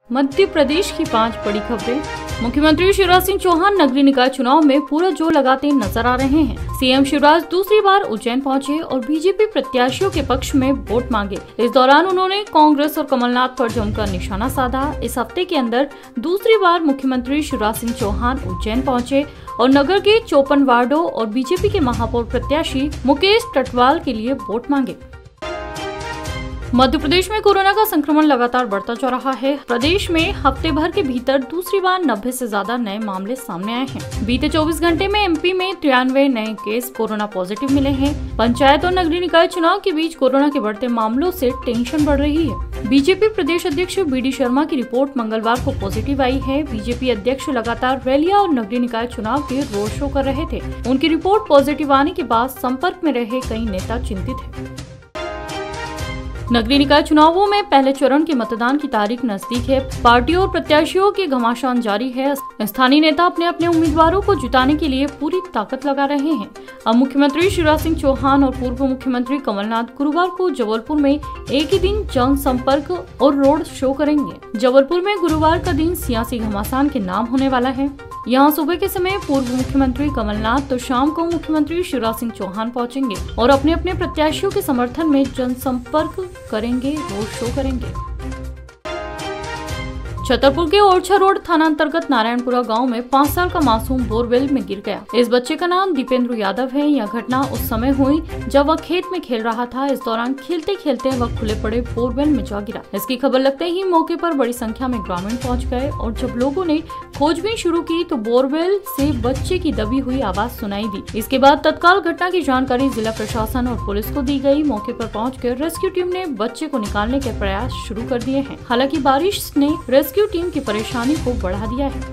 मध्य प्रदेश की 5 बड़ी खबरें। मुख्यमंत्री शिवराज सिंह चौहान नगरीय निकाय चुनाव में पूरा जोर लगाते नजर आ रहे हैं। सीएम शिवराज दूसरी बार उज्जैन पहुंचे और बीजेपी प्रत्याशियों के पक्ष में वोट मांगे। इस दौरान उन्होंने कांग्रेस और कमलनाथ पर जमकर निशाना साधा। इस हफ्ते के अंदर दूसरी बार मुख्यमंत्री शिवराज सिंह चौहान उज्जैन पहुंचे और नगर के 54 वार्डों और बीजेपी के महापौर प्रत्याशी मुकेश टटवाल के लिए वोट मांगे। मध्य प्रदेश में कोरोना का संक्रमण लगातार बढ़ता जा रहा है। प्रदेश में हफ्ते भर के भीतर दूसरी बार 90 से ज्यादा नए मामले सामने आए हैं। बीते 24 घंटे में एमपी में 93 नए केस कोरोना पॉजिटिव मिले हैं। पंचायत और नगरीय निकाय चुनाव के बीच कोरोना के बढ़ते मामलों से टेंशन बढ़ रही है। बीजेपी प्रदेश अध्यक्ष बीडी शर्मा की रिपोर्ट मंगलवार को पॉजिटिव आई है। बीजेपी अध्यक्ष लगातार रैलियां और नगरीय निकाय चुनाव के रोड शो कर रहे थे। उनकी रिपोर्ट पॉजिटिव आने के बाद संपर्क में रहे कई नेता चिंतित है। नगरीय निकाय चुनावों में पहले चरण के मतदान की तारीख नजदीक है। पार्टियों और प्रत्याशियों के घमासान जारी है। स्थानीय नेता अपने अपने उम्मीदवारों को जिताने के लिए पूरी ताकत लगा रहे हैं। अब मुख्यमंत्री शिवराज सिंह चौहान और पूर्व मुख्यमंत्री कमलनाथ गुरुवार को जबलपुर में एक ही दिन जनसंपर्क और रोड शो करेंगे। जबलपुर में गुरुवार का दिन सियासी घमासान के नाम होने वाला है। यहाँ सुबह के समय पूर्व मुख्यमंत्री कमलनाथ तो शाम को मुख्यमंत्री शिवराज सिंह चौहान पहुंचेंगे और अपने अपने प्रत्याशियों के समर्थन में जनसंपर्क करेंगे, रोड शो करेंगे। छतरपुर के ओरछा रोड थाना अंतर्गत नारायणपुरा गांव में 5 साल का मासूम बोरवेल में गिर गया। इस बच्चे का नाम दीपेंद्र यादव है। यह घटना उस समय हुई जब वह खेत में खेल रहा था। इस दौरान खेलते खेलते वह खुले पड़े बोरवेल में जा गिरा। इसकी खबर लगते ही मौके पर बड़ी संख्या में ग्रामीण पहुंच गए और जब लोगों ने खोजबीन शुरू की तो बोरवेल से बच्चे की दबी हुई आवाज सुनाई दी। इसके बाद तत्काल घटना की जानकारी जिला प्रशासन और पुलिस को दी गई। मौके पर पहुंचकर रेस्क्यू टीम ने बच्चे को निकालने के प्रयास शुरू कर दिए हैं। हालांकि बारिश ने रेस्क्यू टीम की परेशानी को बढ़ा दिया है।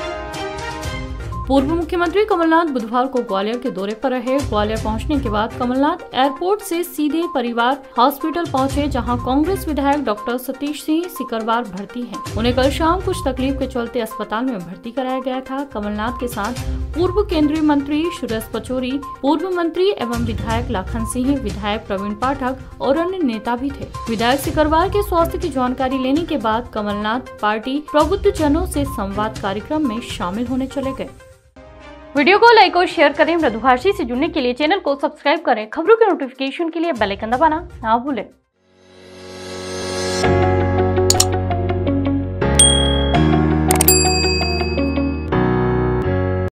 पूर्व मुख्यमंत्री कमलनाथ बुधवार को ग्वालियर के दौरे पर रहे। ग्वालियर पहुंचने के बाद कमलनाथ एयरपोर्ट से सीधे परिवार हॉस्पिटल पहुंचे, जहां कांग्रेस विधायक डॉक्टर सतीश सिंह सिकरवार भर्ती हैं। उन्हें कल शाम कुछ तकलीफ के चलते अस्पताल में भर्ती कराया गया था। कमलनाथ के साथ पूर्व केंद्रीय मंत्री सुरेश पचौरी, पूर्व मंत्री एवं विधायक लाखन सिंह, विधायक प्रवीण पाठक और अन्य नेता भी थे। विधायक सिकरवार के स्वास्थ्य की जानकारी लेने के बाद कमलनाथ पार्टी प्रबुद्ध जनों से संवाद कार्यक्रम में शामिल होने चले गए। वीडियो को लाइक और शेयर करें। मृदुभाषी से जुड़ने के लिए चैनल को सब्सक्राइब करें। खबरों के नोटिफिकेशन के लिए बेल आइकन दबाना ना भूलें।